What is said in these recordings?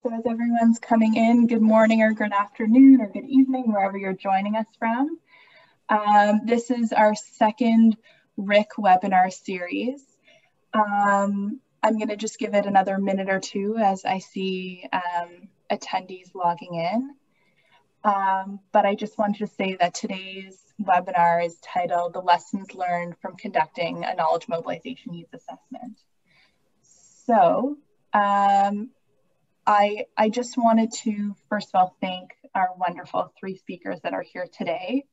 So as everyone's coming in, good morning or good afternoon or good evening, wherever you're joining us from. This is our second RIC webinar series. I'm going to just give it another minute or two as I see attendees logging in. But I just wanted to say that today's webinar is titled The Lessons Learned from Conducting a Knowledge Mobilization Needs Assessment. So I just wanted to, first of all, thank our wonderful three speakers that are here today.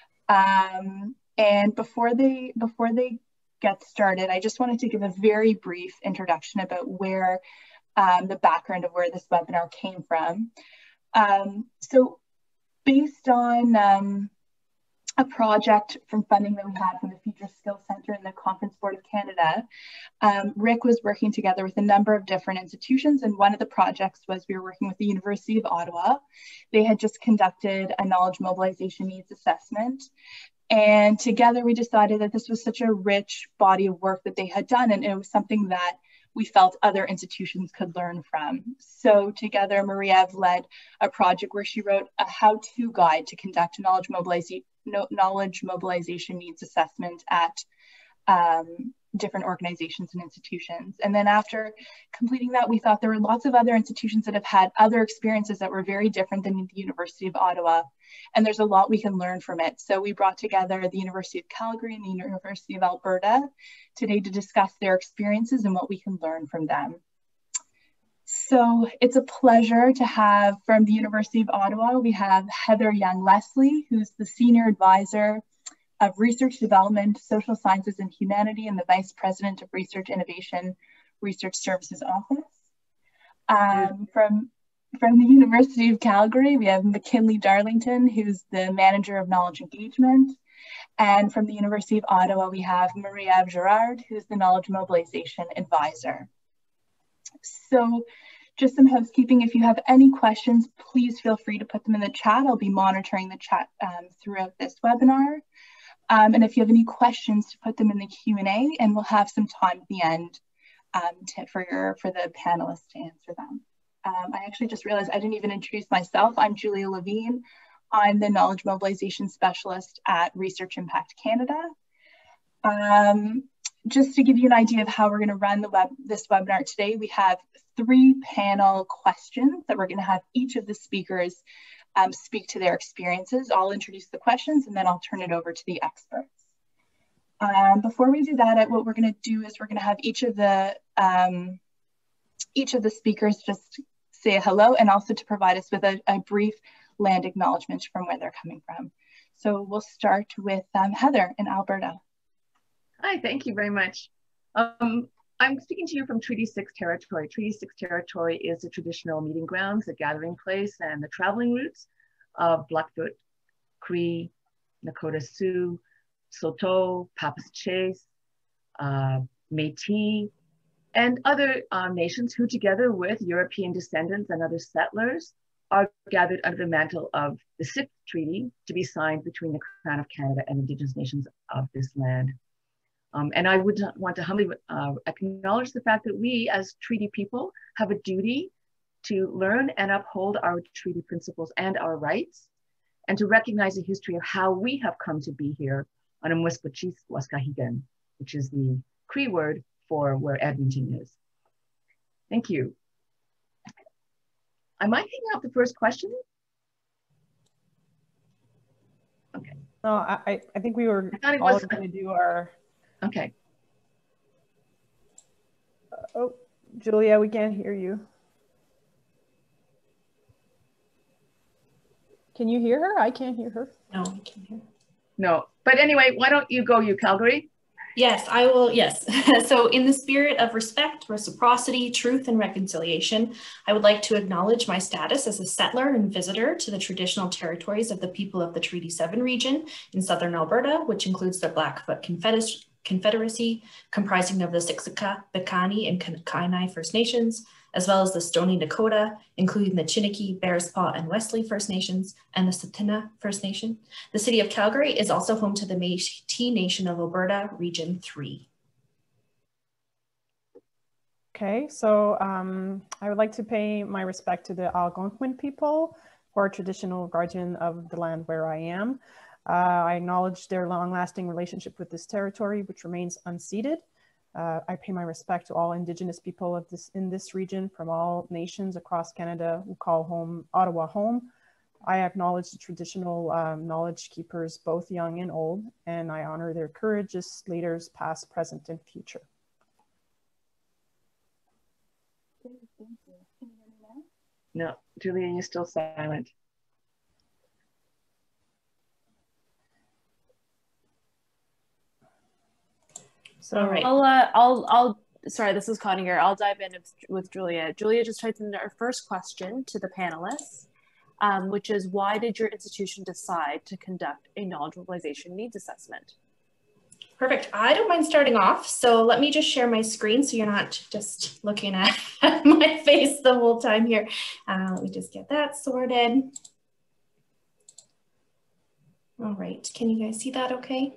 And before they get started, I just wanted to give a very brief introduction about where the background of where this webinar came from. So based on a project from funding that we had from the Future Skills Centre and the Conference Board of Canada, RIC was working together with a number of different institutions, and one of the projects was we were working with the University of Ottawa. They had just conducted a knowledge mobilization needs assessment, and together we decided that this was such a rich body of work that they had done, and it was something that we felt other institutions could learn from. So together, Marie-Ève led a project where she wrote a how-to guide to conduct a knowledge mobilization needs assessment at different organizations and institutions. And then after completing that, we thought there were lots of other institutions that have had other experiences that were very different than the University of Ottawa. And there's a lot we can learn from it. So we brought together the University of Calgary and the University of Alberta today to discuss their experiences and what we can learn from them. So it's a pleasure to have from the University of Ottawa, we have Heather Young-Leslie, who's the Senior Advisor of Research Development, Social Sciences and Humanity, and the Vice President of Research Innovation, Research Services Office. From the University of Calgary, we have McKinley Darlington, who's the Manager of Knowledge Engagement. And from the University of Ottawa, we have Marie-Ève Girard, who's the Knowledge Mobilization Advisor. So just some housekeeping. If you have any questions, please feel free to put them in the chat. I'll be monitoring the chat throughout this webinar. And if you have any questions, to put them in the Q&A, and we'll have some time at the end for the panelists to answer them. I actually just realized I didn't even introduce myself. I'm Julia Levine. I'm the Knowledge Mobilization Specialist at Research Impact Canada. Just to give you an idea of how we're going to run this webinar today, we have 3 panel questions that we're going to have each of the speakers speak to their experiences. I'll introduce the questions and then I'll turn it over to the experts. Before we do that, what we're going to do is we're going to have each of the speakers just say hello, and also to provide us with a brief land acknowledgement from where they're coming from. So we'll start with Heather in Alberta. Hi, thank you very much. I'm speaking to you from Treaty 6 territory. Treaty 6 territory is the traditional meeting grounds, the gathering place, and the traveling routes of Blackfoot, Cree, Nakota Sioux, Saulteaux, Papas Chase, Métis, and other nations who, together with European descendants and other settlers, are gathered under the mantle of the 6th treaty to be signed between the Crown of Canada and Indigenous nations of this land. And I would want to humbly acknowledge the fact that we as treaty people have a duty to learn and uphold our treaty principles and our rights, and to recognize the history of how we have come to be here on Amweskwachis Waskahigan, which is the Cree word for where Edmonton is. Thank you. Am I picking up the first question? Okay. No, I think we were all going to do our... Okay. Oh, Julia, we can't hear you. Can you hear her? I can't hear her. No, I can't hear her. No, but anyway, why don't you go, Calgary? Yes, I will, yes. So in the spirit of respect, reciprocity, truth, and reconciliation, I would like to acknowledge my status as a settler and visitor to the traditional territories of the people of the Treaty 7 region in southern Alberta, which includes the Blackfoot Confederacy, comprising of the Siksika, Piikani, and Kainai First Nations, as well as the Stoney Nakoda, including the Chiniki, Bearspaw, and Wesley First Nations, and the Tsuut'ina First Nation. The city of Calgary is also home to the Métis Nation of Alberta, Region 3. Okay, so I would like to pay my respect to the Algonquin people, who are traditional guardian of the land where I am. I acknowledge their long-lasting relationship with this territory, which remains unceded. I pay my respect to all Indigenous people in this region from all nations across Canada who call Ottawa home. I acknowledge the traditional knowledge keepers, both young and old, and I honor their courageous leaders, past, present, and future. Thank you. Can you hear me now? No, Julia, you're still silent. So all right. I'll sorry, this is Connie here. I'll dive in with Julia. Julia just typed in our first question to the panelists, which is, why did your institution decide to conduct a knowledge mobilization needs assessment? Perfect. I don't mind starting off. So let me just share my screen so you're not just looking at my face the whole time here. Let me just get that sorted. All right. Can you guys see that okay?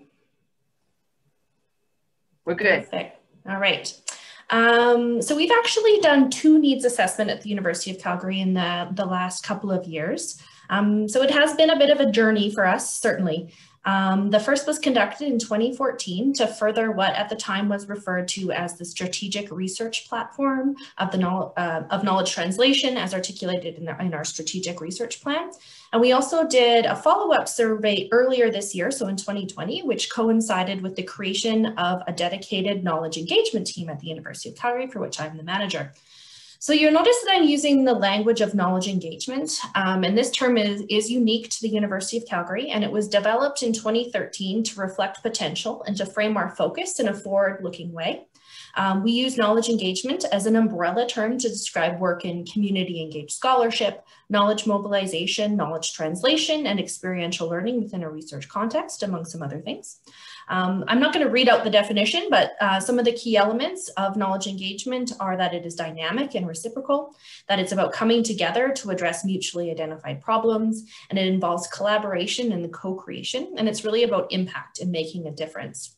We're good. Perfect. All right. So we've actually done 2 needs assessment at the University of Calgary in the last couple of years. So it has been a bit of a journey for us, certainly. The first was conducted in 2014 to further what at the time was referred to as the strategic research platform of knowledge translation as articulated in our strategic research plan. And we also did a follow-up survey earlier this year, so in 2020, which coincided with the creation of a dedicated knowledge engagement team at the University of Calgary, for which I'm the manager. So you'll notice that I'm using the language of knowledge engagement, and this term is unique to the University of Calgary, and it was developed in 2013 to reflect potential and to frame our focus in a forward-looking way. We use knowledge engagement as an umbrella term to describe work in community-engaged scholarship, knowledge mobilization, knowledge translation, and experiential learning within a research context, among some other things. I'm not going to read out the definition, but some of the key elements of knowledge engagement are that it is dynamic and reciprocal, that it's about coming together to address mutually identified problems, and it involves collaboration and co-creation, and it's really about impact and making a difference.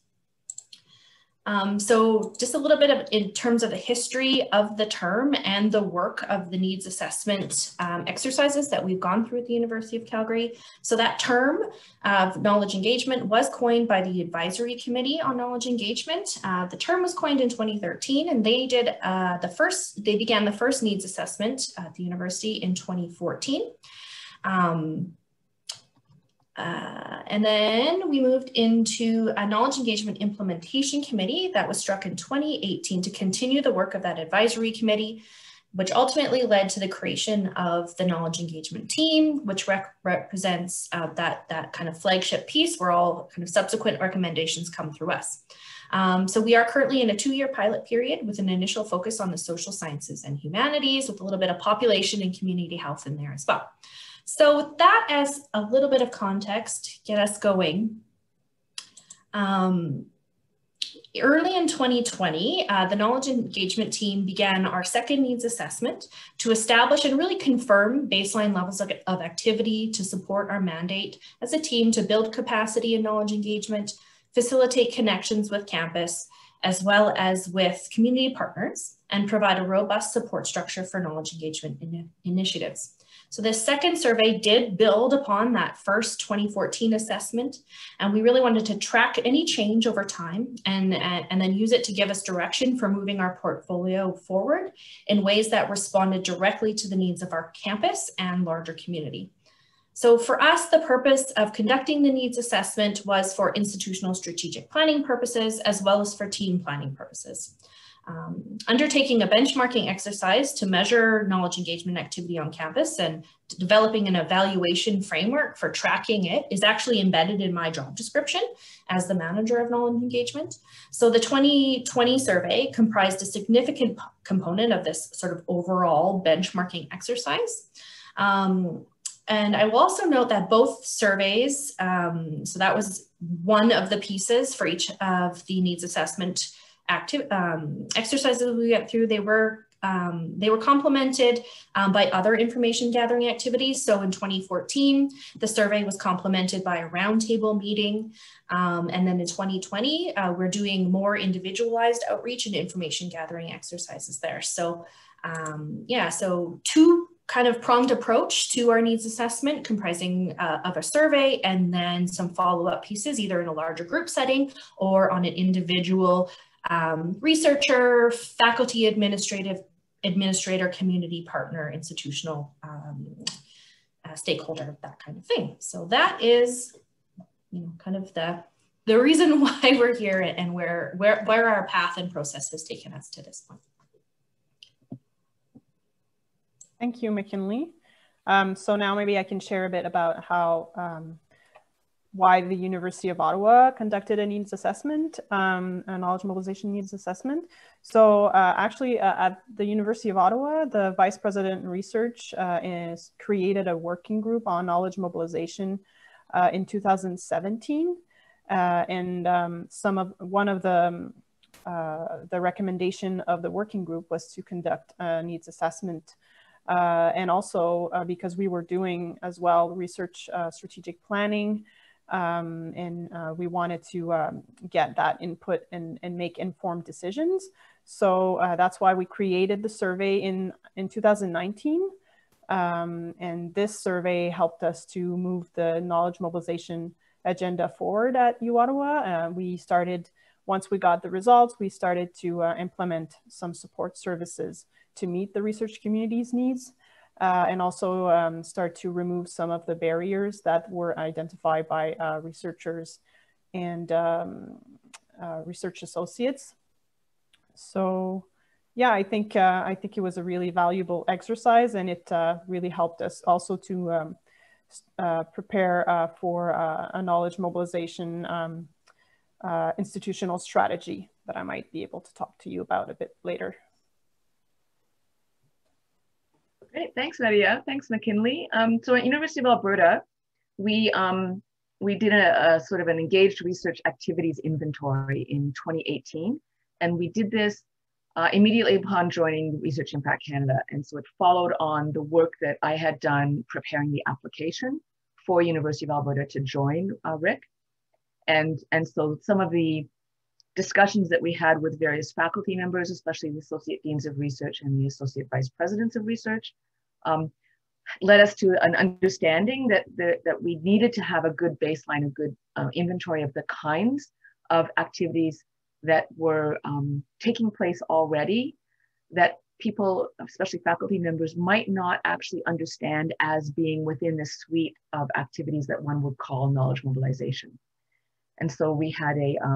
So just a little bit in terms of the history of the term and the work of the needs assessment exercises that we've gone through at the University of Calgary. So that term of knowledge engagement was coined by the Advisory Committee on Knowledge Engagement. The term was coined in 2013, and they did they began the first needs assessment at the university in 2014. And then we moved into a knowledge engagement implementation committee that was struck in 2018 to continue the work of that advisory committee, which ultimately led to the creation of the knowledge engagement team, which represents that kind of flagship piece where all kind of subsequent recommendations come through us. So we are currently in a 2-year pilot period with an initial focus on the social sciences and humanities, with a little bit of population and community health in there as well. So with that as a little bit of context, get us going. Early in 2020, the knowledge engagement team began our second needs assessment to establish and really confirm baseline levels of activity to support our mandate as a team to build capacity in knowledge engagement, facilitate connections with campus, as well as with community partners, and provide a robust support structure for knowledge engagement initiatives. So this second survey did build upon that first 2014 assessment, and we really wanted to track any change over time and then use it to give us direction for moving our portfolio forward in ways that responded directly to the needs of our campus and larger community. So for us, the purpose of conducting the needs assessment was for institutional strategic planning purposes, as well as for team planning purposes. Undertaking a benchmarking exercise to measure knowledge engagement activity on campus and developing an evaluation framework for tracking it is actually embedded in my job description as the manager of knowledge engagement. So the 2020 survey comprised a significant component of this sort of overall benchmarking exercise. And I will also note that both surveys, so that was one of the pieces for each of the needs assessment exercises we went through, they were they were complemented by other information gathering activities. So in 2014, the survey was complemented by a roundtable meeting. And then in 2020, we're doing more individualized outreach and information gathering exercises there. So yeah, so two kind of pronged approach to our needs assessment, comprising of a survey and then some follow-up pieces, either in a larger group setting or on an individual researcher, faculty administrator, community partner, institutional stakeholder, that kind of thing. So that is, you know, kind of the reason why we're here and where our path and process has taken us to this point. Thank you, McKinley. So now maybe I can share a bit about how why the University of Ottawa conducted a needs assessment, a knowledge mobilization needs assessment. So actually at the University of Ottawa, the Vice President in Research is created a working group on knowledge mobilization in 2017. One of the recommendation of the working group was to conduct a needs assessment. And also because we were doing as well research strategic planning, and we wanted to get that input and make informed decisions. So that's why we created the survey in 2019. And this survey helped us to move the knowledge mobilization agenda forward at U Ottawa. Once we got the results, we started to implement some support services to meet the research community's needs. And also start to remove some of the barriers that were identified by researchers and research associates. So yeah, I think it was a really valuable exercise, and it really helped us also to prepare for a knowledge mobilization institutional strategy that I might be able to talk to you about a bit later. Great, thanks, Nadia. Thanks, McKinley. So at University of Alberta, we did a sort of an engaged research activities inventory in 2018, and we did this immediately upon joining Research Impact Canada. And so it followed on the work that I had done preparing the application for University of Alberta to join RIC. And so some of the discussions that we had with various faculty members, especially the Associate Deans of Research and the Associate Vice Presidents of Research, led us to an understanding that we needed to have a good baseline, a good inventory of the kinds of activities that were taking place already, that people, especially faculty members, might not actually understand as being within the suite of activities that one would call knowledge mobilization. And so we had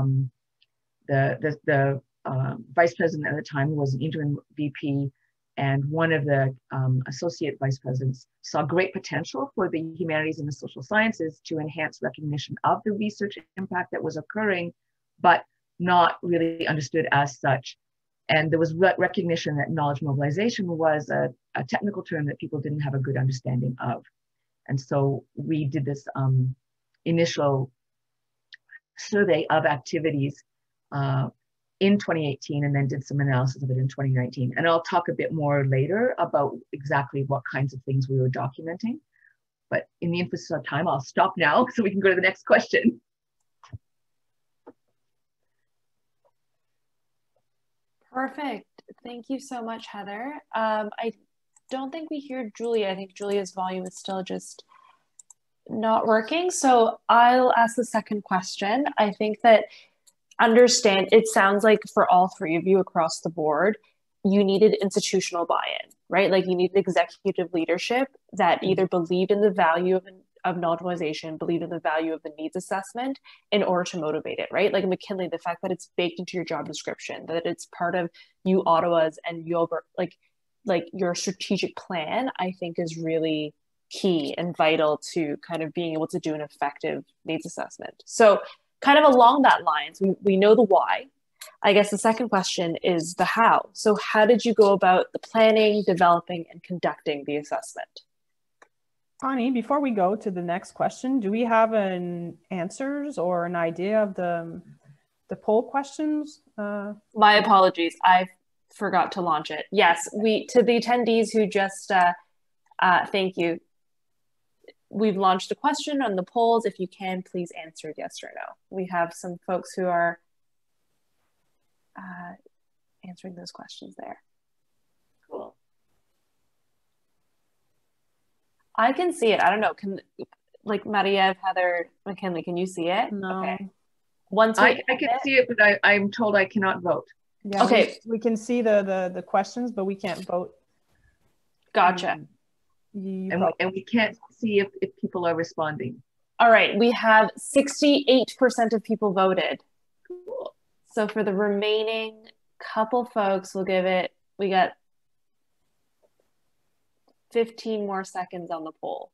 the vice president at the time was an interim VP, and one of the associate vice presidents saw great potential for the humanities and the social sciences to enhance recognition of the research impact that was occurring, but not really understood as such. And there was recognition that knowledge mobilization was a technical term that people didn't have a good understanding of. And so we did this initial survey of activities in 2018, and then did some analysis of it in 2019. And I'll talk a bit more later about exactly what kinds of things we were documenting. But in the interest of time, I'll stop now so we can go to the next question. Perfect. Thank you so much, Heather. I don't think we hear Julia. I think Julia's volume is still just not working. So I'll ask the second question. I think that it sounds like for all three of you across the board, you needed institutional buy-in, right? Like you needed executive leadership that either believed in the value of knowledge mobilization, believed in the value of the needs assessment in order to motivate it, right? Like McKinley, the fact that it's baked into your job description, that it's part of U Ottawa's and like your strategic plan, I think is really key and vital to kind of being able to do an effective needs assessment. So kind of along that lines, we know the why. I guess the second question is the how. So how did you go about the planning, developing, and conducting the assessment? Connie, before we go to the next question, do we have an answers or an idea of the poll questions? My apologies. I forgot to launch it. Yes, to the attendees who just, thank you. We've launched a question on the polls. If you can, please answer it yes or no. We have some folks who are answering those questions there. Cool. I can see it. I don't know. Like Maria, Heather, McKinley, can you see it? No. Okay. Once I can see it, but I'm told I cannot vote. Yeah, okay. We can see the questions, but we can't vote. Gotcha. And we can't see if people are responding. All right. We have 68% of people voted. Cool. So for the remaining couple folks, we got 15 more seconds on the poll.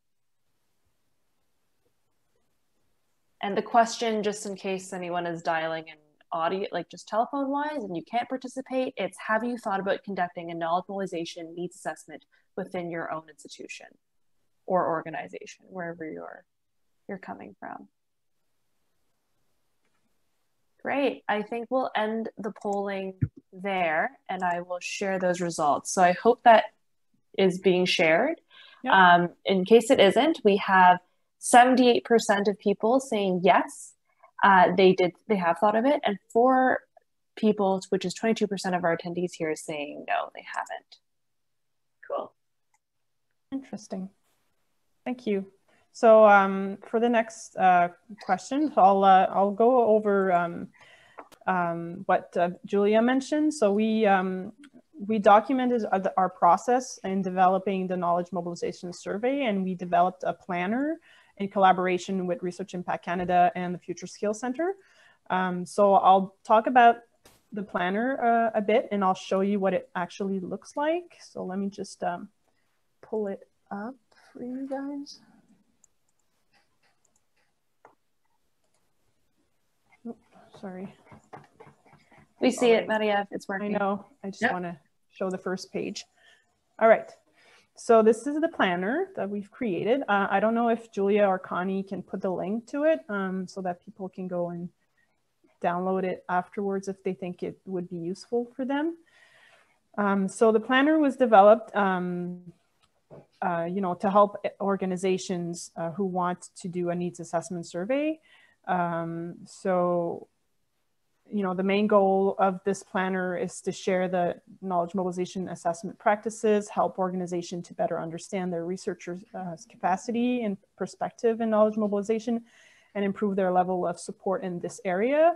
And the question, just in case anyone is dialing in audio, like just telephone wise, and you can't participate, it's, have you thought about conducting a knowledge mobilization needs assessment within your own institution or organization, wherever you're coming from? Great. I think we'll end the polling there, and I will share those results. So I hope that is being shared. Yep. In case it isn't, we have 78% of people saying yes, they have thought of it, and 4 people, which is 22% of our attendees here, is saying no, they haven't. Cool. Interesting. Thank you. So for the next question, I'll go over what Julia mentioned. So we documented our process in developing the Knowledge Mobilization Survey, and we developed a planner in collaboration with Research Impact Canada and the Future Skills Center. So I'll talk about the planner a bit, and I'll show you what it actually looks like. So let me just pull it up for you guys. Oh, sorry. We see it, Maria, it's working. I know, I just want to show the first page. All right. So this is the planner that we've created. I don't know if Julia or Connie can put the link to it so that people can go and download it afterwards if they think it would be useful for them. So the planner was developed, to help organizations who want to do a needs assessment survey. The main goal of this planner is to share the knowledge mobilization assessment practices, help organizations to better understand their researchers' capacity and perspective in knowledge mobilization, and improve their level of support in this area.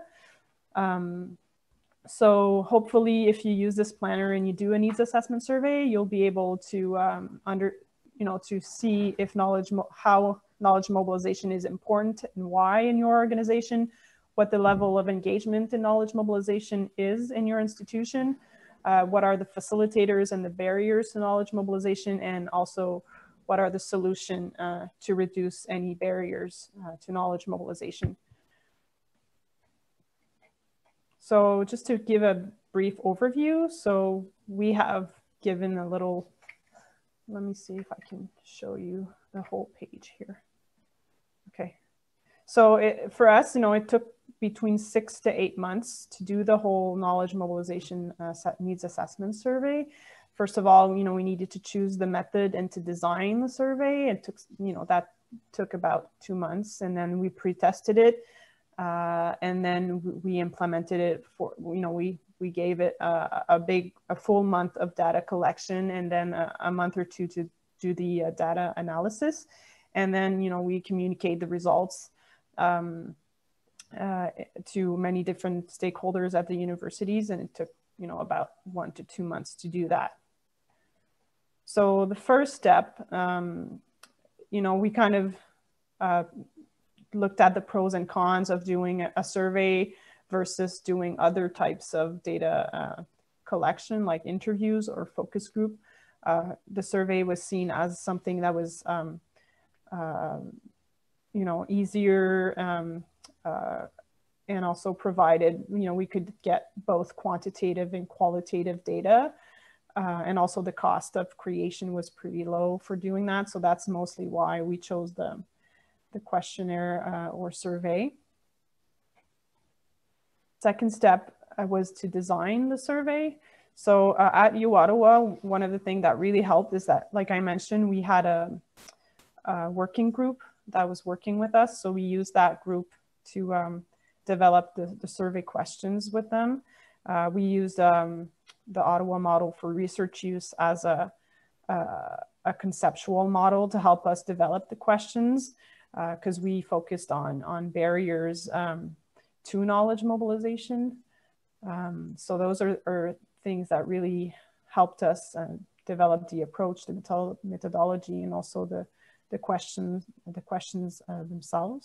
So hopefully, if you use this planner and you do a needs assessment survey, you'll be able to to see if how knowledge mobilization is important and why in your organization, what the level of engagement in knowledge mobilization is in your institution, what are the facilitators and the barriers to knowledge mobilization, and also what are the solutions to reduce any barriers to knowledge mobilization. So just to give a brief overview, so we have given a little, let me see if I can show you the whole page here. Okay, so for us, it took between 6 to 8 months to do the whole knowledge mobilization needs assessment survey. First of all, we needed to choose the method and to design the survey. It took, that took about 2 months, and then we pre-tested it, and then we implemented it for, we gave it a full month of data collection, and then a month or 2 to do the data analysis, and then we communicate the results to many different stakeholders at the universities, and it took about 1 to 2 months to do that. So the first step, we kind of looked at the pros and cons of doing a survey versus doing other types of data collection, like interviews or focus group. The survey was seen as something that was easier, and also provided, we could get both quantitative and qualitative data. And also the cost of creation was pretty low for doing that. So that's mostly why we chose the questionnaire or survey. Second step was to design the survey. So at U Ottawa, one of the things that really helped is that, like I mentioned, we had a working group that was working with us. So we used that group to develop the survey questions with them. We used the Ottawa model for research use as a conceptual model to help us develop the questions, because we focused on barriers to knowledge mobilization. So those are things that really helped us develop the approach, the methodology, and also the questions themselves.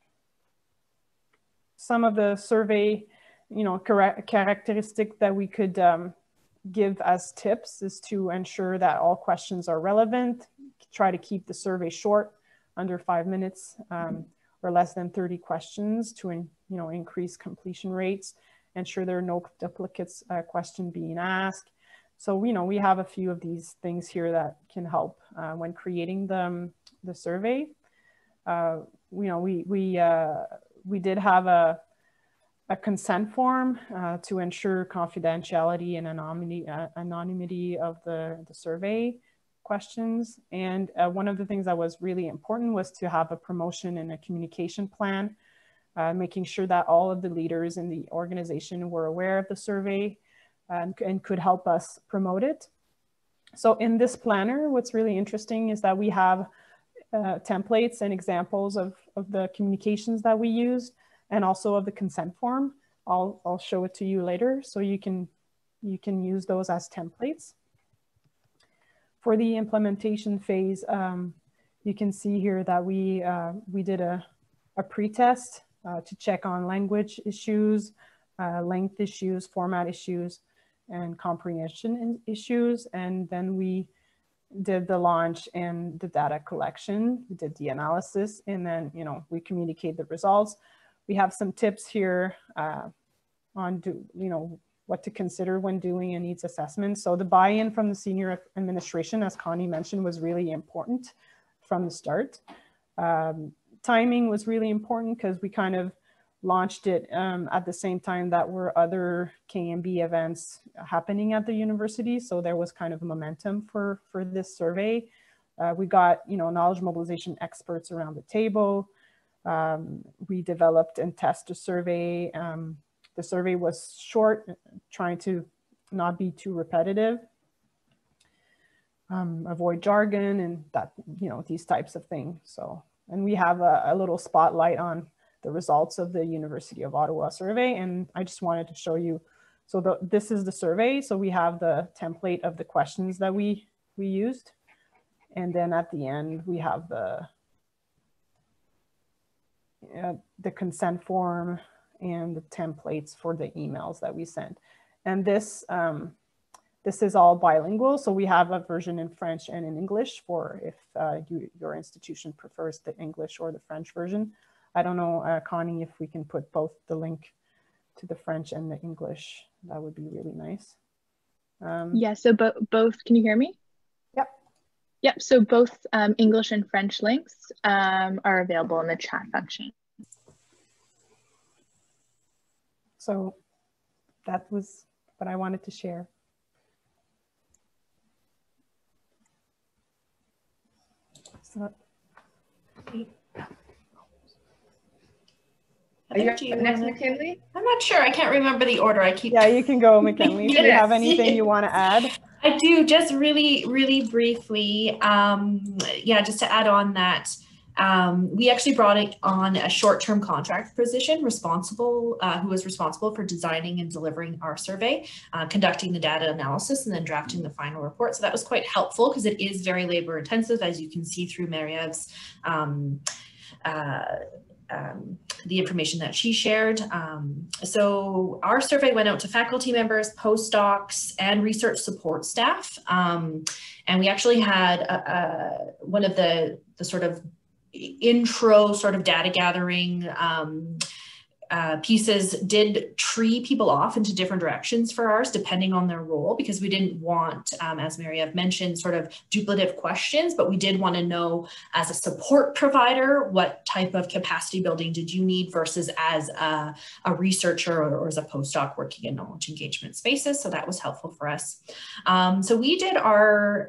Some of the survey, characteristic that we could give as tips is to ensure that all questions are relevant. Try to keep the survey short, under 5 minutes, or less than 30 questions to increase completion rates. Ensure there are no duplicates question being asked. So we have a few of these things here that can help when creating the survey. We did have a consent form to ensure confidentiality and anonymity of the survey questions. And one of the things that was really important was to have a promotion and a communication plan, making sure that all of the leaders in the organization were aware of the survey and could help us promote it. So in this planner, what's really interesting is that we have templates and examples of the communications that we used, and also of the consent form. I'll show it to you later, so you can use those as templates. For the implementation phase, you can see here that we did a pre-test to check on language issues, length issues, format issues, and comprehension issues. And then we did the launch and the data collection. We did the analysis, and then we communicate the results. We have some tips here on what to consider when doing a needs assessment. So the buy-in from the senior administration, as Connie mentioned, was really important from the start. Timing was really important because we kind of launched it at the same time that were other KMB events happening at the university. So there was kind of a momentum for this survey. We got, knowledge mobilization experts around the table. We developed and tested a survey. The survey was short, trying to not be too repetitive, avoid jargon and that, these types of things. So, and we have a little spotlight on the results of the University of Ottawa survey. And I just wanted to show you, so this is the survey. So we have the template of the questions that we used. And then at the end, we have the consent form and the templates for the emails that we sent. And this is all bilingual. So we have a version in French and in English for if your institution prefers the English or the French version. I don't know, Connie, if we can put both the link to the French and the English. That would be really nice. Yeah, so both, can you hear me? Yep. Yep, so both English and French links are available in the chat function. So that was what I wanted to share. So, are you next, McKinley? I'm not sure. I can't remember the order. I keep. Yeah, you can go, McKinley. Do you have anything you want to add? I do, just really, really briefly. Yeah, just to add on that, we actually brought it on a short-term contract position who was responsible for designing and delivering our survey, conducting the data analysis, and then drafting the final report. So that was quite helpful because it is very labor intensive, as you can see through Mariev's the information that she shared. So our survey went out to faculty members, postdocs, and research support staff. And we actually had one of the sort of intro sort of data gathering pieces did tree people off into different directions for ours, depending on their role, because we didn't want, as Mary-Eve mentioned, sort of duplicative questions, but we did want to know as a support provider, what type of capacity building did you need versus as a researcher or as a postdoc working in knowledge engagement spaces. So that was helpful for us. So we did our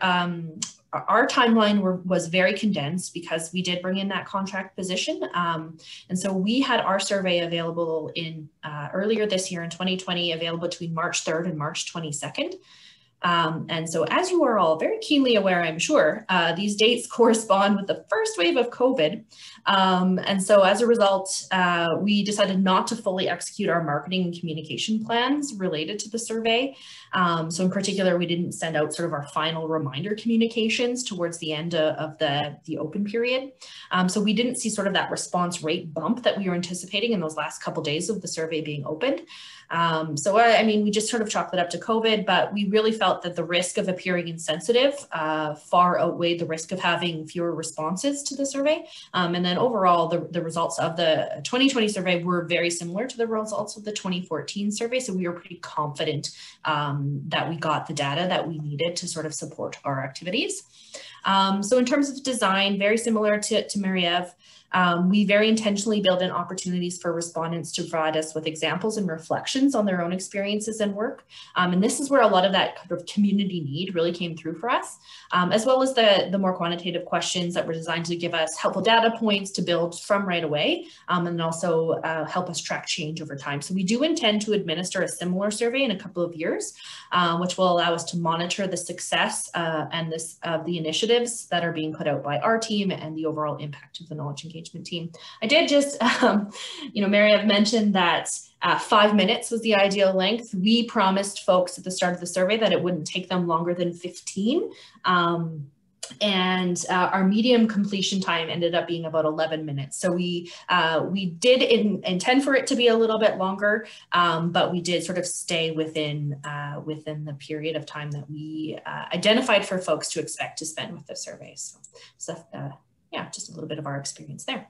timeline was very condensed because we did bring in that contract position. And so we had our survey available in earlier this year in 2020, available between March 3rd and March 22nd. And so as you are all very keenly aware, I'm sure, these dates correspond with the first wave of COVID. And so as a result, we decided not to fully execute our marketing and communication plans related to the survey. So in particular, we didn't send out sort of our final reminder communications towards the end of the open period. So we didn't see sort of that response rate bump that we were anticipating in those last couple days of the survey being opened. So I mean, we just sort of chalked it up to COVID, but we really felt that the risk of appearing insensitive far outweighed the risk of having fewer responses to the survey. And then overall, the results of the 2020 survey were very similar to the results of the 2014 survey. So we were pretty confident that we got the data that we needed to sort of support our activities. So in terms of design, very similar to Mary-Eve, we very intentionally build in opportunities for respondents to provide us with examples and reflections on their own experiences and work. And this is where a lot of that kind of community need really came through for us, as well as the more quantitative questions that were designed to give us helpful data points to build from right away, and also help us track change over time. So we do intend to administer a similar survey in a couple of years, which will allow us to monitor the success and the initiatives that are being put out by our team and the overall impact of the knowledge engagement team. I did just, Mary-Eve mentioned that 5 minutes was the ideal length. We promised folks at the start of the survey that it wouldn't take them longer than 15. And our medium completion time ended up being about 11 minutes. So we did intend for it to be a little bit longer, but we did sort of stay within the period of time that we identified for folks to expect to spend with the survey. So yeah, just a little bit of our experience there.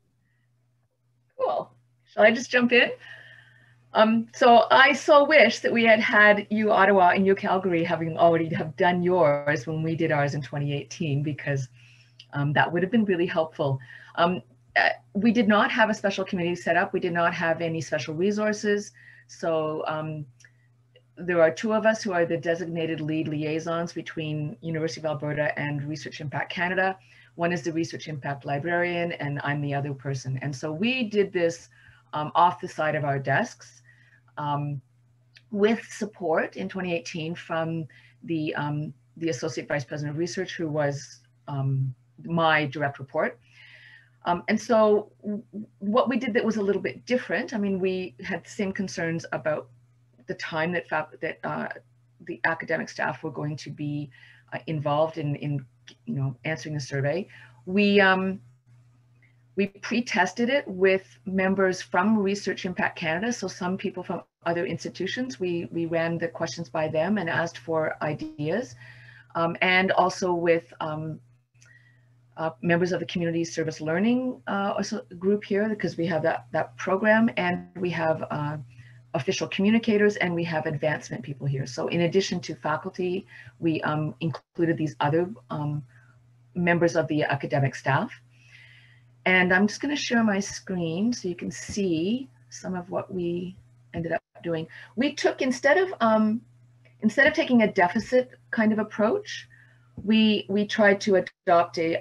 Cool. Shall I just jump in? So I so wish that we had you Ottawa and you Calgary having already have done yours when we did ours in 2018, because that would have been really helpful. We did not have a special committee set up. We did not have any special resources. So there are two of us who are the designated lead liaisons between University of Alberta and Research Impact Canada. One is the Research Impact Librarian, and I'm the other person. And so we did this off the side of our desks with support in 2018 from the Associate Vice President of Research, who was my direct report. And so what we did that was a little bit different, I mean, we had the same concerns about the time that the academic staff were going to be involved in answering the survey. We pre-tested it with members from Research Impact Canada, so some people from other institutions. We ran the questions by them and asked for ideas, and also with members of the Community Service Learning group here, because we have that program, and we have official communicators, and we have advancement people here. So in addition to faculty, we included these other members of the academic staff. And I'm just going to share my screen so you can see some of what we ended up doing. We took, instead of taking a deficit kind of approach, we tried to adopt a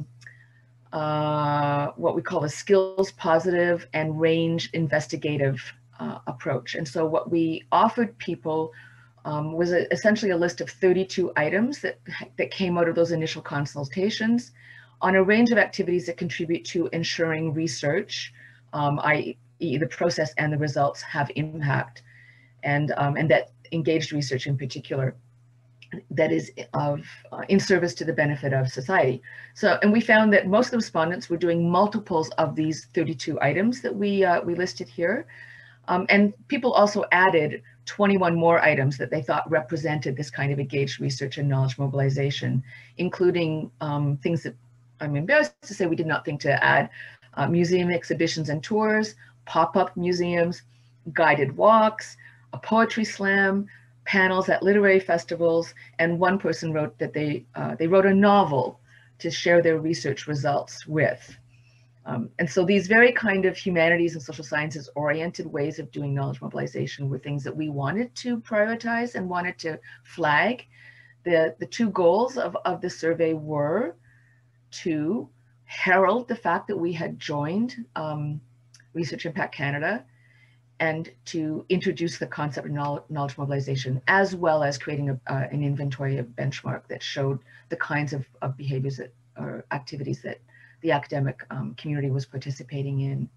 what we call a skills positive and range investigative approach. And so what we offered people was essentially a list of 32 items that came out of those initial consultations on a range of activities that contribute to ensuring research, i.e. the process and the results have impact, and that engaged research in particular, that is in service to the benefit of society. So, and we found that most of the respondents were doing multiples of these 32 items that we listed here. And people also added 21 more items that they thought represented this kind of engaged research and knowledge mobilization, including things that I'm embarrassed to say we did not think to add: museum exhibitions and tours, pop-up museums, guided walks, a poetry slam, panels at literary festivals, and one person wrote that they wrote a novel to share their research results with. And so these very kind of humanities and social sciences oriented ways of doing knowledge mobilization were things that we wanted to prioritize and wanted to flag. The two goals of the survey were to herald the fact that we had joined Research Impact Canada, and to introduce the concept of knowledge mobilization, as well as creating an inventory of benchmark that showed the kinds of behaviors that, or activities that the academic community was participating in.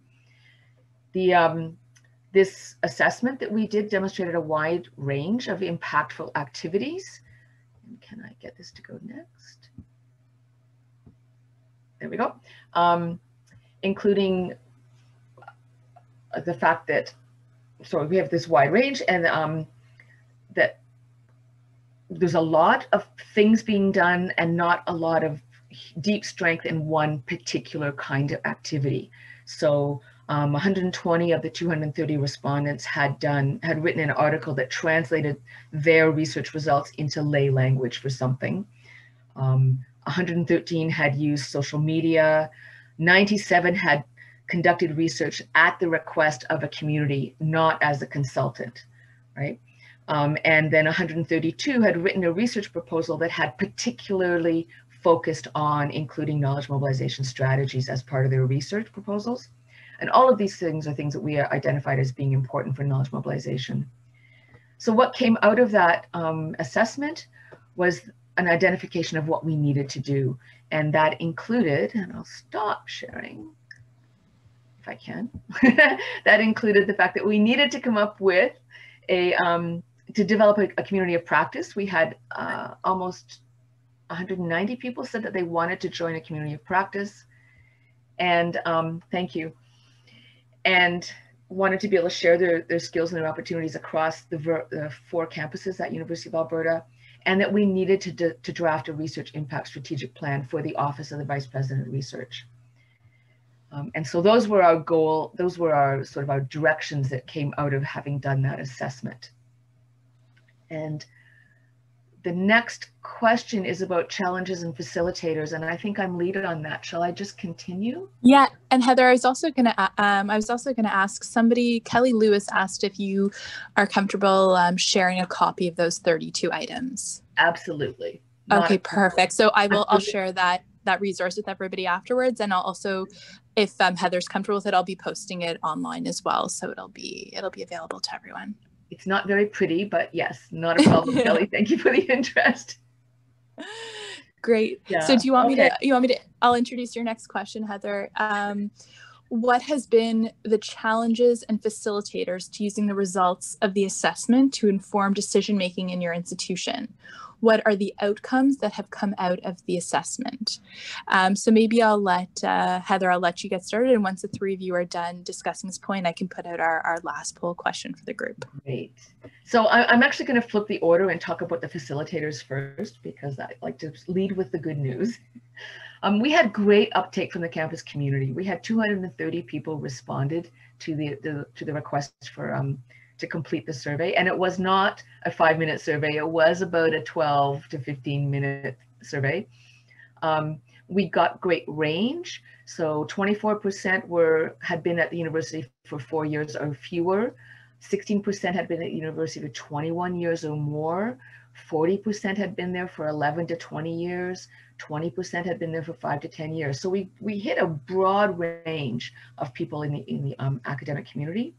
This assessment that we did demonstrated a wide range of impactful activities. And can I get this to go next? There we go. Including the fact that, so we have this wide range, and that there's a lot of things being done and not a lot of deep strength in one particular kind of activity. So 120 of the 230 respondents had written an article that translated their research results into lay language for something. 113 had used social media. 97 had conducted research at the request of a community, not as a consultant, right? And then 132 had written a research proposal that had particularly focused on including knowledge mobilization strategies as part of their research proposals. And all of these things are things that we identified as being important for knowledge mobilization. So what came out of that assessment was an identification of what we needed to do. And that included, and I'll stop sharing if I can, that included the fact that we needed to come up with to develop a community of practice. We had almost 190 people said that they wanted to join a community of practice. And thank you. And wanted to be able to share their skills and their opportunities across the 4 campuses at University of Alberta. And that we needed to draft a research impact strategic plan for the Office of the Vice President of Research. And so those were our goal, those were our sort of our directions that came out of having done that assessment. And the next question is about challenges and facilitators, and I think I'm lead on that. Shall I just continue? Yeah, and Heather, I was also going to ask somebody. Kelly Lewis asked if you are comfortable sharing a copy of those 32 items. Absolutely. Okay, perfect. So I'll share that resource with everybody afterwards, and I'll also, if Heather's comfortable with it, I'll be posting it online as well, so it'll be available to everyone. It's not very pretty, but yes, not a problem, Kelly. Thank you for the interest. Great. Yeah. So do you want me to, I'll introduce your next question, Heather. What has been the challenges and facilitators to using the results of the assessment to inform decision-making in your institution? What are the outcomes that have come out of the assessment? So maybe I'll let, Heather, I'll let you get started. And once the 3 of you are done discussing this point, I can put out our last poll question for the group. Great. So I'm actually going to flip the order and talk about the facilitators first, because I like to lead with the good news. We had great uptake from the campus community. We had 230 people responded to the request for to complete the survey, and it was not a 5-minute survey. It was about a 12 to 15-minute survey. We got great range. So 24% had been at the university for 4 years or fewer. 16% had been at the university for 21 years or more. 40% had been there for 11 to 20 years. 20% had been there for 5 to 10 years. So we hit a broad range of people in the academic community.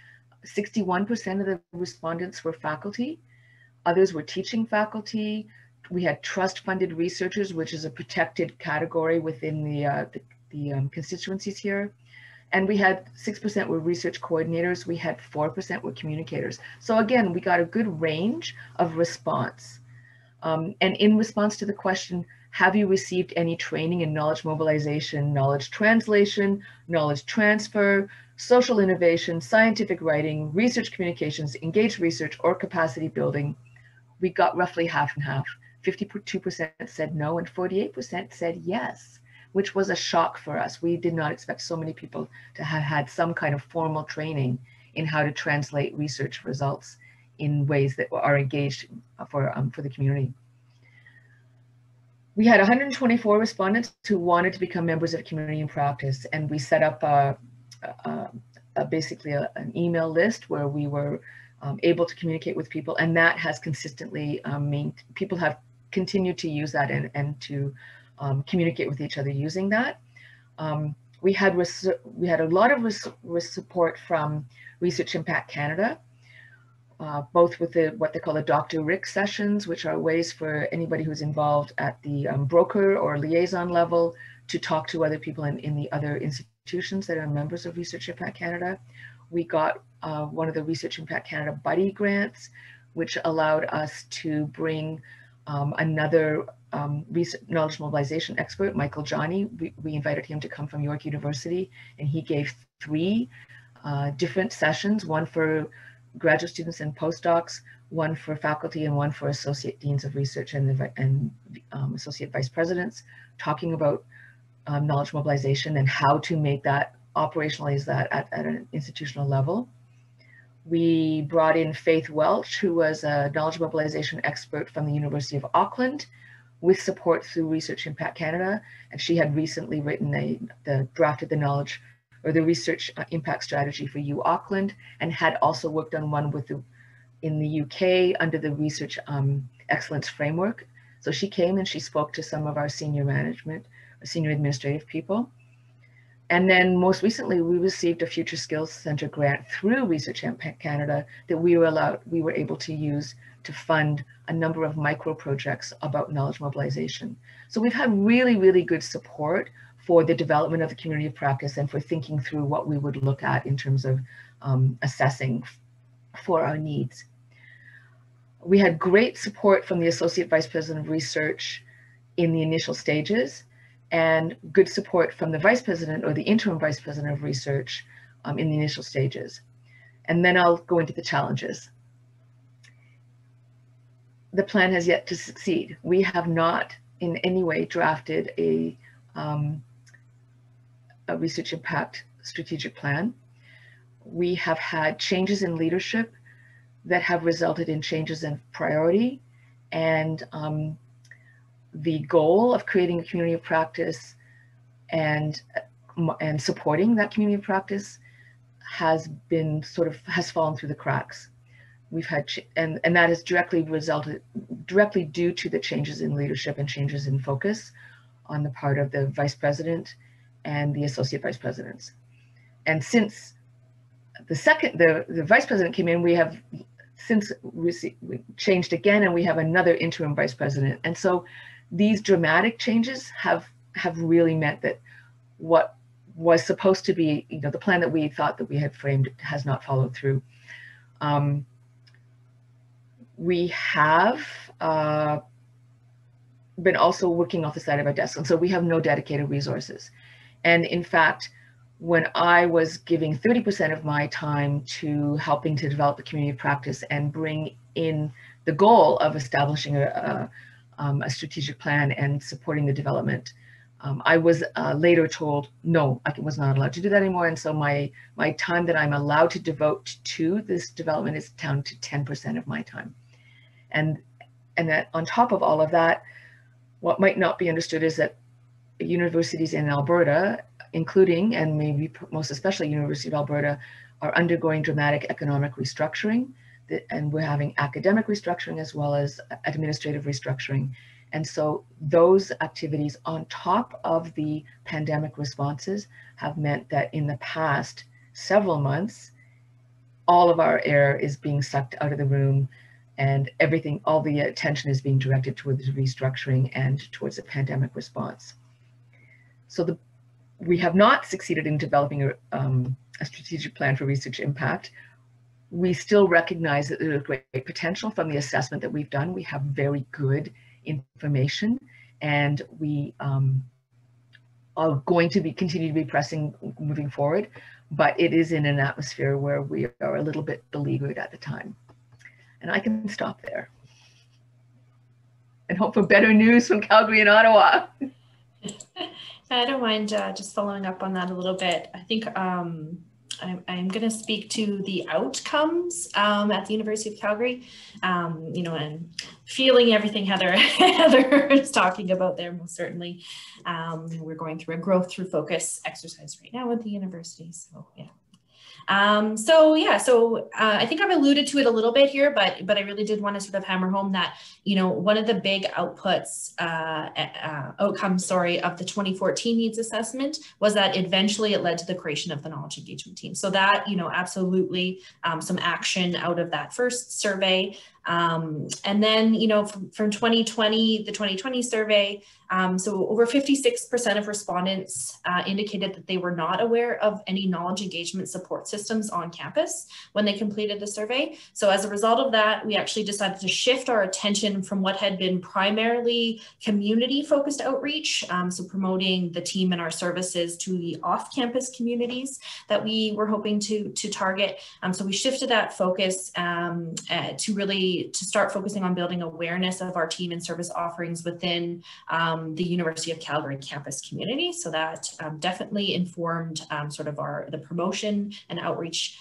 61% of the respondents were faculty. Others were teaching faculty. We had trust-funded researchers, which is a protected category within the constituencies here. And we had 6% were research coordinators. We had 4% were communicators. So again, we got a good range of response. And in response to the question, have you received any training in knowledge mobilization, knowledge translation, knowledge transfer, social innovation, scientific writing, research communications, engaged research, or capacity building? We got roughly half and half. 52% said no, and 48% said yes. which was a shock for us. We did not expect so many people to have had some kind of formal training in how to translate research results in ways that are engaged for the community. We had 124 respondents who wanted to become members of Community in Practice, and we set up basically an email list where we were able to communicate with people, and that has consistently people have continued to use that and to communicate with each other using that. We had a lot of support from Research Impact Canada, both with what they call the Dr. Rick sessions, which are ways for anybody who's involved at the broker or liaison level to talk to other people in the other institutions that are members of Research Impact Canada. We got one of the Research Impact Canada buddy grants, which allowed us to bring another knowledge mobilization expert, Michael Johnny. We invited him to come from York University, and he gave 3 different sessions, one for graduate students and postdocs, one for faculty, and one for associate deans of research and associate vice presidents, talking about knowledge mobilization and how to make that, operationalize that at an institutional level. We brought in Faith Welch, who was a knowledge mobilization expert from the University of Auckland, with support through Research Impact Canada, and she had recently written drafted the knowledge or the research impact strategy for U Auckland, and had also worked on one in the UK under the research excellence framework. So she came and she spoke to some of our senior management, senior administrative people. And then most recently, we received a Future Skills Center grant through Research Impact Canada that we were able to use to fund a number of micro projects about knowledge mobilization. So we've had really, really good support for the development of the community of practice and for thinking through what we would look at in terms of assessing for our needs. We had great support from the Associate Vice President of Research in the initial stages, and good support from the Vice President or the Interim Vice President of Research in the initial stages. And then I'll go into the challenges. The plan has yet to succeed. We have not in any way drafted a research impact strategic plan. We have had changes in leadership that have resulted in changes in priority, and the goal of creating a community of practice and supporting that community of practice has fallen through the cracks. We've had, and that has directly due to the changes in leadership and changes in focus on the part of the Vice President and the Associate Vice Presidents. And since the Vice President came in, we have since changed again, and we have another interim Vice President. And so these dramatic changes have really meant that what was supposed to be, the plan that we thought that we had framed has not followed through. We have been also working off the side of our desk, and so we have no dedicated resources. And in fact, when I was giving 30% of my time to helping to develop the community of practice and bring in the goal of establishing a strategic plan and supporting the development, I was later told, no, I was not allowed to do that anymore. And so my time that I'm allowed to devote to this development is down to 10% of my time. And that on top of all of that, what might not be understood is that universities in Alberta, including and maybe most especially University of Alberta, are undergoing dramatic economic restructuring, and we're having academic restructuring as well as administrative restructuring. And so those activities on top of the pandemic responses have meant that in the past several months, all of our air is being sucked out of the room, and everything, all the attention is being directed towards restructuring and towards the pandemic response. So we have not succeeded in developing a strategic plan for research impact. We still recognize that there's great potential from the assessment that we've done. We have very good information, and we are going to continue to be pressing moving forward, but it is in an atmosphere where we are a little bit beleaguered at the time. And I can stop there and hope for better news from Calgary and Ottawa. I don't mind just following up on that a little bit. I think I'm going to speak to the outcomes at the University of Calgary, you know, and feeling everything Heather is talking about there, most certainly. We're going through a growth through focus exercise right now at the university, so yeah. I think I've alluded to it a little bit here, but I really did want to sort of hammer home that, you know, one of the big outputs, outcomes, of the 2014 needs assessment was that eventually it led to the creation of the knowledge engagement team. So that, you know, absolutely some action out of that first survey. And then, you know, from 2020, the 2020 survey, so over 56% of respondents indicated that they were not aware of any knowledge engagement support systems on campus when they completed the survey. So as a result of that, we actually decided to shift our attention from what had been primarily community-focused outreach, so promoting the team and our services to the off-campus communities that we were hoping to target. So we shifted that focus to start focusing on building awareness of our team and service offerings within the University of Calgary campus community. So that definitely informed sort of the promotion and outreach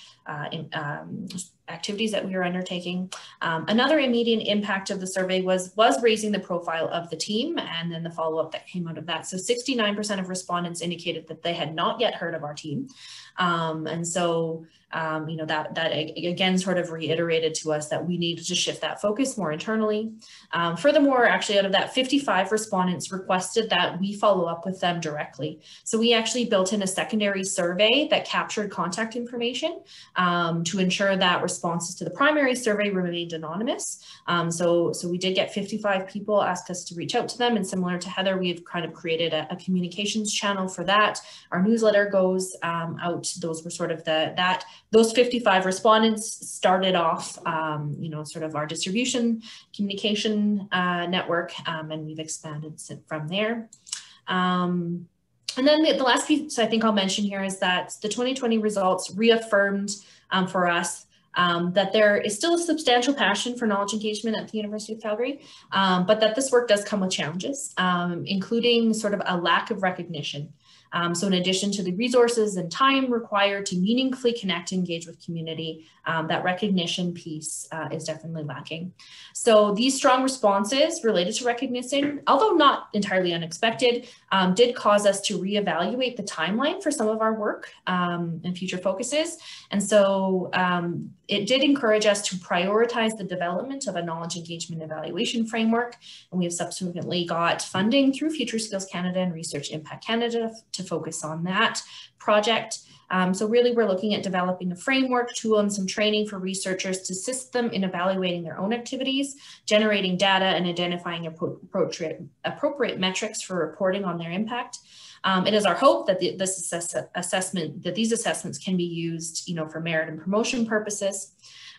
activities that we were undertaking. Another immediate impact of the survey was raising the profile of the team, and then the follow-up that came out of that. So 69% of respondents indicated that they had not yet heard of our team. And so, you know, that again sort of reiterated to us that we needed to shift that focus more internally. Furthermore, actually out of that, 55 respondents requested that we follow up with them directly. So we actually built in a secondary survey that captured contact information to ensure that responses to the primary survey remained anonymous. So we did get 55 people ask us to reach out to them, and similar to Heather, we've kind of created a communications channel for that. Our newsletter goes out. Those were sort of those 55 respondents started off, you know, sort of our distribution communication network, and we've expanded from there. And then the last piece I think I'll mention here is that the 2020 results reaffirmed for us that there is still a substantial passion for knowledge engagement at the University of Calgary, but that this work does come with challenges, including sort of a lack of recognition. So in addition to the resources and time required to meaningfully connect and engage with community, that recognition piece is definitely lacking. So these strong responses related to recognition, although not entirely unexpected, did cause us to reevaluate the timeline for some of our work and future focuses. And so it did encourage us to prioritize the development of a knowledge engagement evaluation framework. And we have subsequently got funding through Future Skills Canada and Research Impact Canada to focus on that project. So really we're looking at developing a framework, tool, and some training for researchers to assist them in evaluating their own activities, generating data, and identifying appropriate metrics for reporting on their impact. It is our hope that these assessments can be used, you know, for merit and promotion purposes.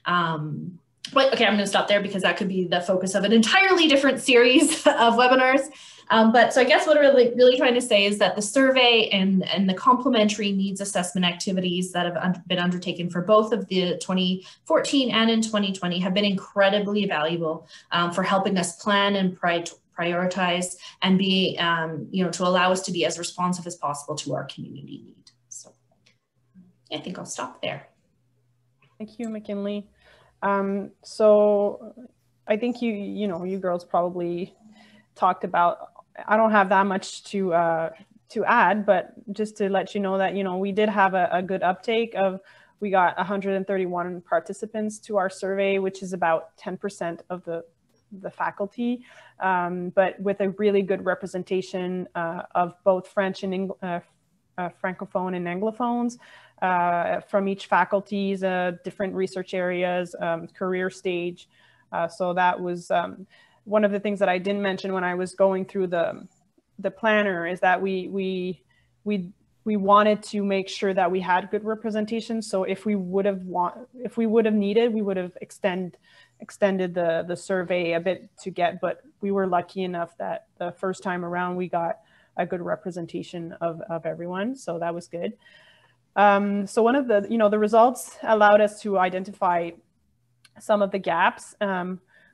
But okay, I'm going to stop there because that could be the focus of an entirely different series of webinars. But so I guess what we're really trying to say is that the survey and the complementary needs assessment activities that have been undertaken for both of the 2014 and in 2020 have been incredibly valuable for helping us plan and prioritize and be, you know, to allow us to be as responsive as possible to our community need. So I think I'll stop there. Thank you, McKinley. So I think you girls probably talked about, I don't have that much to add, but just to let you know that, you know, we did have a good uptake of, we got 131 participants to our survey, which is about 10% of the faculty, but with a really good representation of both French and Francophone and Anglophones from each faculty's different research areas, career stage. So that was one of the things that I didn't mention when I was going through the planner, is that we wanted to make sure that we had good representation. So if we would have needed, we would have extended the survey a bit to get, but we were lucky enough that the first time around we got a good representation of everyone. So that was good. So one of the results allowed us to identify some of the gaps.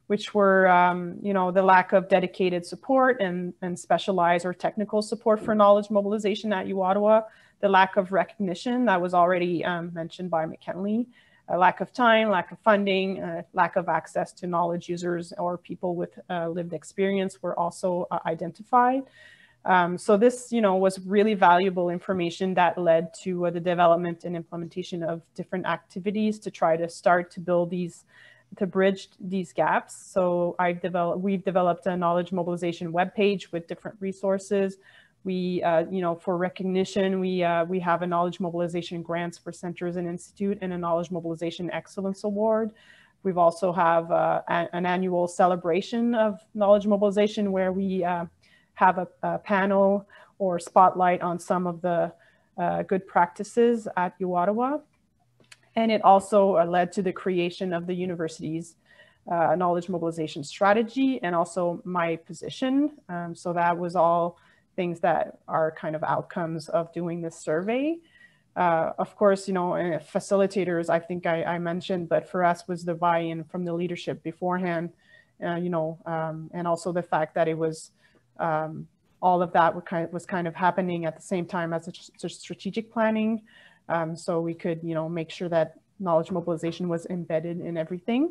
which were, you know, the lack of dedicated support and specialized or technical support for knowledge mobilization at U Ottawa, the lack of recognition that was already mentioned by McKinley, a lack of time, lack of funding, lack of access to knowledge users or people with lived experience were also identified. So this, you know, was really valuable information that led to the development and implementation of different activities to try to start to build these, to bridge these gaps. So we've developed a knowledge mobilization webpage with different resources. We, you know, for recognition, we have a knowledge mobilization grants for centers and institute and a knowledge mobilization excellence award. We've also have an annual celebration of knowledge mobilization where we have a panel or spotlight on some of the good practices at U Ottawa. And it also led to the creation of the university's knowledge mobilization strategy and also my position. So that was all things that are kind of outcomes of doing this survey. Of course, you know, facilitators, I think I mentioned, but for us was the buy-in from the leadership beforehand, you know, and also the fact that it was all of that was kind of happening at the same time as a strategic planning. So we could, you know, make sure that knowledge mobilization was embedded in everything.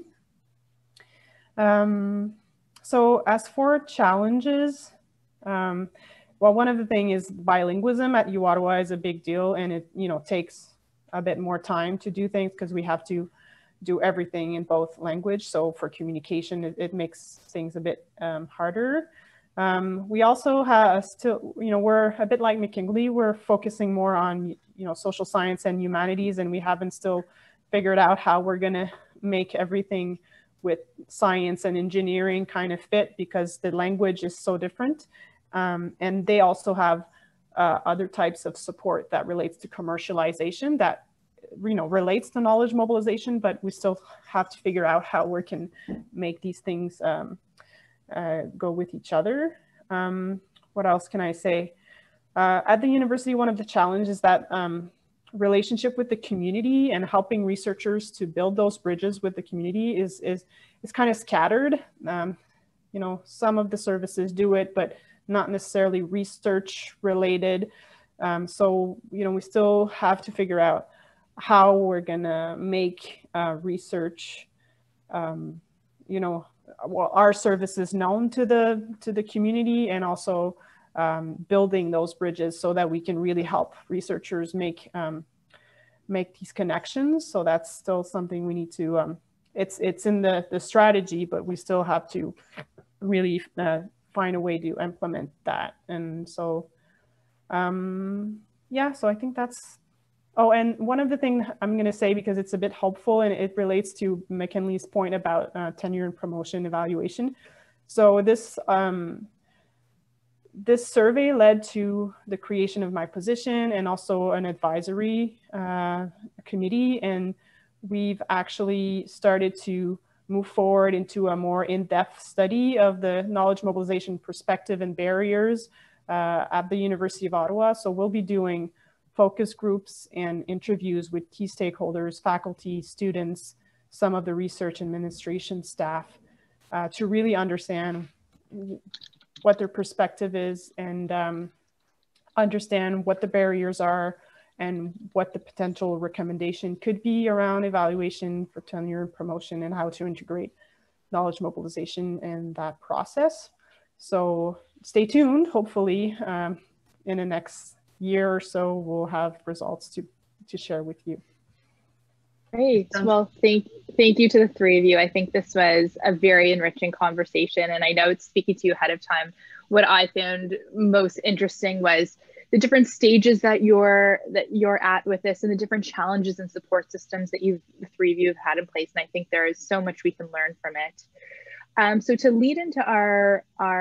So as for challenges, well, one of the things is bilingualism at U Ottawa is a big deal, and it, you know, takes a bit more time to do things because we have to do everything in both language. So for communication, it makes things a bit harder. We also have still, you know, we're a bit like McKinley, we're focusing more on, you know, social science and humanities, and we haven't still figured out how we're going to make everything with science and engineering kind of fit because the language is so different. And they also have other types of support that relates to commercialization that, you know, relates to knowledge mobilization, but we still have to figure out how we can make these things go with each other. What else can I say? At the university, one of the challenges is that relationship with the community and helping researchers to build those bridges with the community is kind of scattered. You know, some of the services do it, but not necessarily research related. So, you know, we still have to figure out how we're gonna make research, you know, well, our services known to the community, and also building those bridges so that we can really help researchers make these connections. So that's still something we need to, it's in the strategy, but we still have to really find a way to implement that. And so, yeah, so I think that's, oh, and one of the things I'm going to say, because it's a bit helpful and it relates to McKinley's point about tenure and promotion evaluation. So this, this survey led to the creation of my position and also an advisory committee. And we've actually started to move forward into a more in-depth study of the knowledge mobilization perspective and barriers at the University of Ottawa. So we'll be doing focus groups and interviews with key stakeholders, faculty, students, some of the research administration staff to really understand what their perspective is and understand what the barriers are and what the potential recommendation could be around evaluation for tenure and promotion and how to integrate knowledge mobilization in that process. So stay tuned. Hopefully in the next year or so, we'll have results to share with you. Great. Well, thank you to the three of you. I think this was a very enriching conversation. And I know it's speaking to you ahead of time. What I found most interesting was the different stages that you're at with this and the different challenges and support systems that the three of you have had in place. And I think there is so much we can learn from it. So to lead into our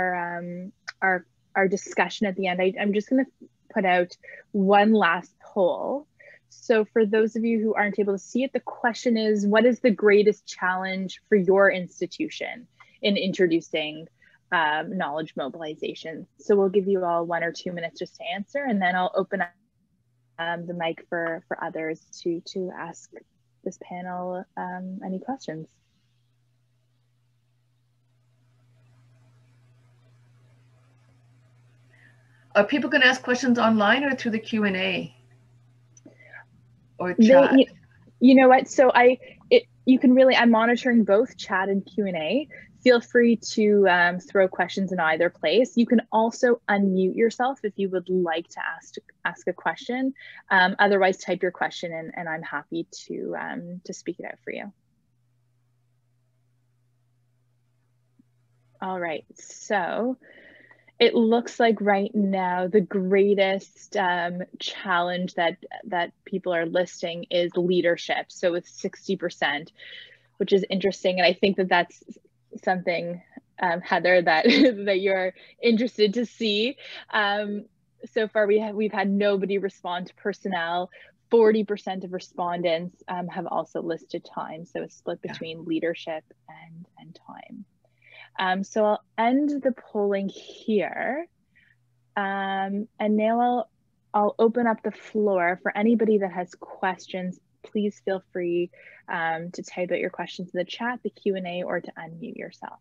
discussion at the end, I'm just going to put out one last poll. So for those of you who aren't able to see it, the question is, what is the greatest challenge for your institution in introducing knowledge mobilization? So we'll give you all 1 or 2 minutes just to answer, and then I'll open up the mic for others to ask this panel any questions. Are people going to ask questions online or through the Q&A or chat? You know what? So you can really, I'm monitoring both chat and Q&A. Feel free to throw questions in either place. You can also unmute yourself if you would like to ask a question. Otherwise, type your question in, and I'm happy to speak it out for you. All right, so it looks like right now the greatest challenge that people are listing is leadership. So with 60%, which is interesting, and I think that that's something, Heather, that that you're interested to see. So far, we've had nobody respond to personnel. 40% of respondents have also listed time, so a split between leadership and time. So I'll end the polling here, and now I'll open up the floor for anybody that has questions. Please feel free to type out your questions in the chat, the Q&A, or to unmute yourself.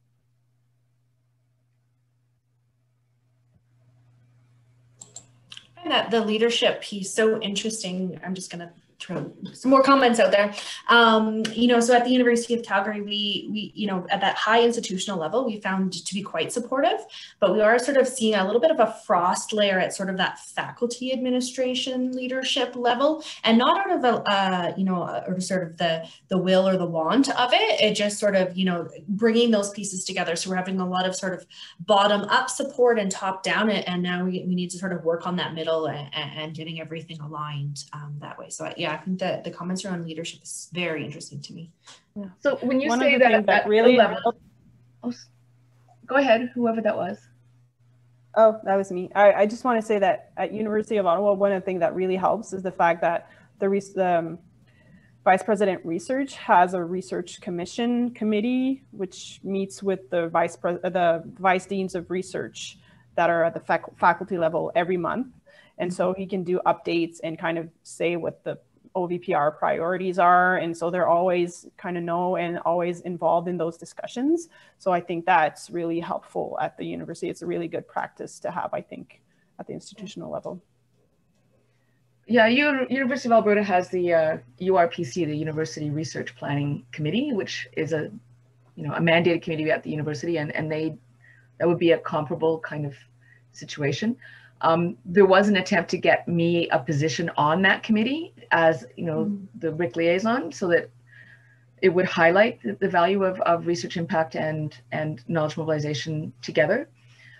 I find that the leadership piece so interesting. I'm just going to throw some more comments out there. You know, so at the University of Calgary, we you know, at that high institutional level, we found to be quite supportive, but we are sort of seeing a little bit of a frost layer at sort of that faculty administration leadership level, and not out of a, you know, or sort of the will or the want of it. It just sort of, you know, bringing those pieces together. So we're having a lot of sort of bottom up support and top down, and now we need to sort of work on that middle and getting everything aligned that way. So yeah, I think that the comments around leadership is very interesting to me. Yeah. So when you One say that really level, go ahead, whoever that was. Oh, that was me. I just want to say that at University of Ottawa, one of the things that really helps is the fact that the Vice President Research has a research commission committee, which meets with the vice deans of research that are at the faculty level every month. And so he can do updates and kind of say what the OVPR priorities are. And so they're always kind of know and always involved in those discussions. So I think that's really helpful at the university. It's a really good practice to have, I think, at the institutional level. Yeah, University of Alberta has the URPC, the University Research Planning Committee, which is a mandated committee at the university, and that would be a comparable kind of situation. There was an attempt to get me a position on that committee as, the RIC liaison, so that it would highlight the value of research impact and knowledge mobilization together.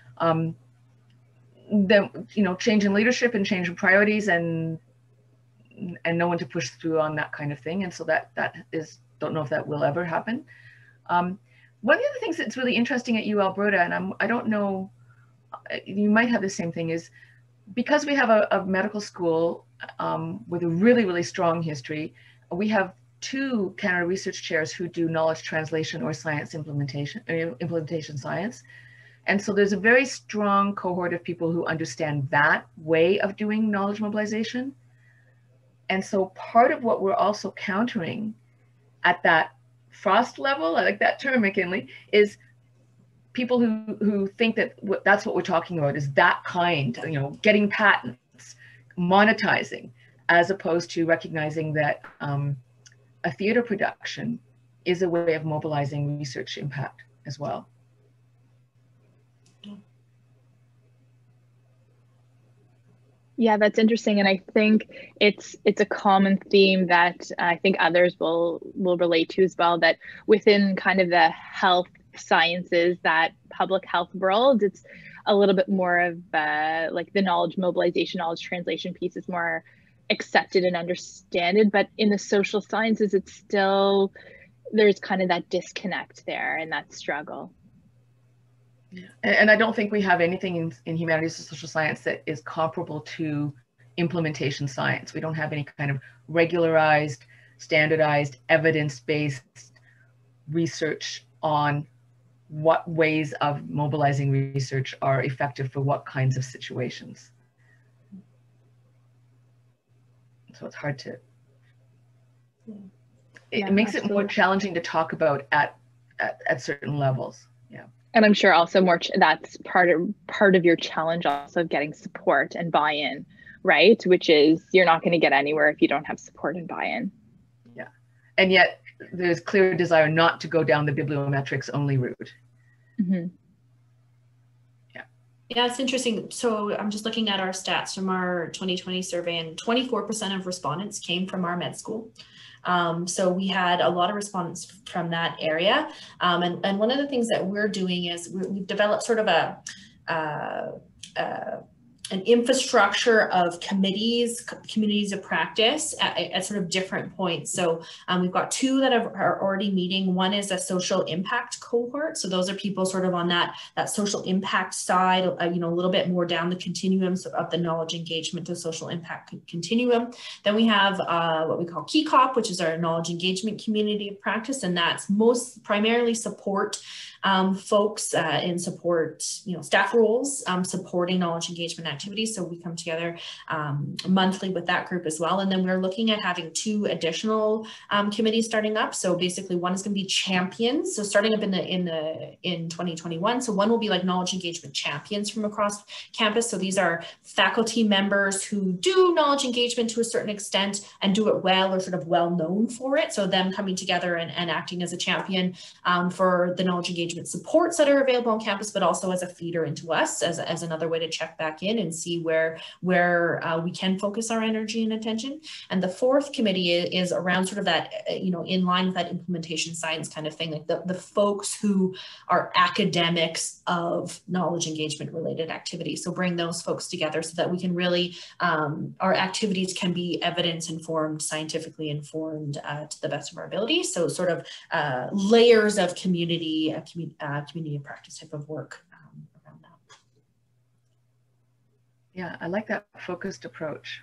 Then, change in leadership and change in priorities and no one to push through on that kind of thing. And so that is, don't know if that will ever happen. One of the other things that's really interesting at U Alberta, and I don't know, you might have the same thing, is because we have a medical school with a really, really strong history, we have 2 Canada Research Chairs who do knowledge translation or science implementation science. And so there's a very strong cohort of people who understand that way of doing knowledge mobilization. And so part of what we're also countering at that frost level, I like that term, McKinley, is people who think that that's what we're talking about, is that kind, getting patents, monetizing, as opposed to recognizing that a theater production is a way of mobilizing research impact as well. Yeah, that's interesting, and I think it's a common theme that I think others will relate to as well, that within kind of the health sciences, that public health world, it's a little bit more of like the knowledge mobilization, knowledge translation piece is more accepted and understood, but in the social sciences, it's still, there's kind of that disconnect there and that struggle. Yeah. And I don't think we have anything in humanities or social science that is comparable to implementation science. We don't have any kind of regularized, standardized, evidence-based research on what ways of mobilizing research are effective for what kinds of situations. So it's hard to, it makes it more challenging to talk about at certain levels. Yeah. And I'm sure also that's part of your challenge also of getting support and buy-in, right? Which is you're not going to get anywhere if you don't have support and buy-in. Yeah. And yet there's clear desire not to go down the bibliometrics only route. Mm-hmm. Yeah, it's interesting. So I'm just looking at our stats from our 2020 survey, and 24% of respondents came from our med school. So we had a lot of respondents from that area. And one of the things that we're doing is we've developed sort of an infrastructure of communities of practice at sort of different points. So we've got two that are already meeting. One is a social impact cohort. So those are people sort of on that social impact side, a little bit more down the continuum of the knowledge engagement to social impact continuum. Then we have what we call KeyCop, which is our knowledge engagement community of practice. And that's primarily support folks in support, staff roles, supporting knowledge engagement activities. So we come together monthly with that group as well. And then we're looking at having two additional committees starting up. So basically one is going to be champions. So starting up in 2021. So one will be like knowledge engagement champions from across campus. So these are faculty members who do knowledge engagement to a certain extent and do it well, or sort of well known for it. So them coming together and acting as a champion for the knowledge engagement supports that are available on campus, but also as a feeder into us as another way to check back in and see where we can focus our energy and attention. And the fourth committee is around sort of that, in line with that implementation science kind of thing, like the folks who are academics of knowledge engagement related activities. So bring those folks together so that we can really, our activities can be evidence informed, scientifically informed to the best of our ability. So sort of layers of community of practice type of work around that. Yeah, I like that focused approach.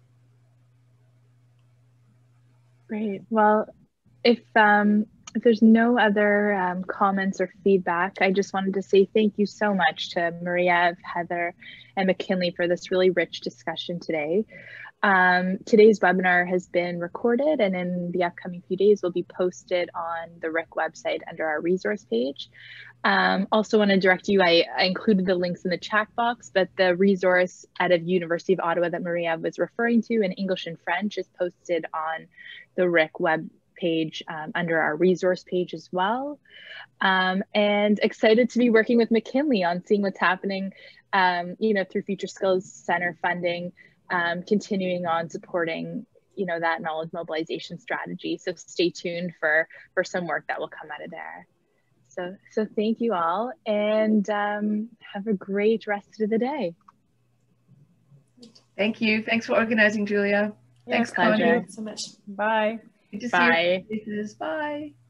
Great. Well, if there's no other comments or feedback, I just wanted to say thank you so much to Maria, Heather, and McKinley for this really rich discussion today. Today's webinar has been recorded and in the upcoming few days will be posted on the RIC website under our resource page. Also want to direct you, I included the links in the chat box, but the resource out of University of Ottawa that Maria was referring to in English and French is posted on the RIC web page under our resource page as well. And excited to be working with McKinley on seeing what's happening, through Future Skills Center funding, continuing on supporting, that knowledge mobilization strategy. So stay tuned for some work that will come out of there. So thank you all, and have a great rest of the day. Thank you. Thanks for organizing, Julia. Thanks, Thank pleasure. you so much. Bye. Good to Bye. see you. Bye.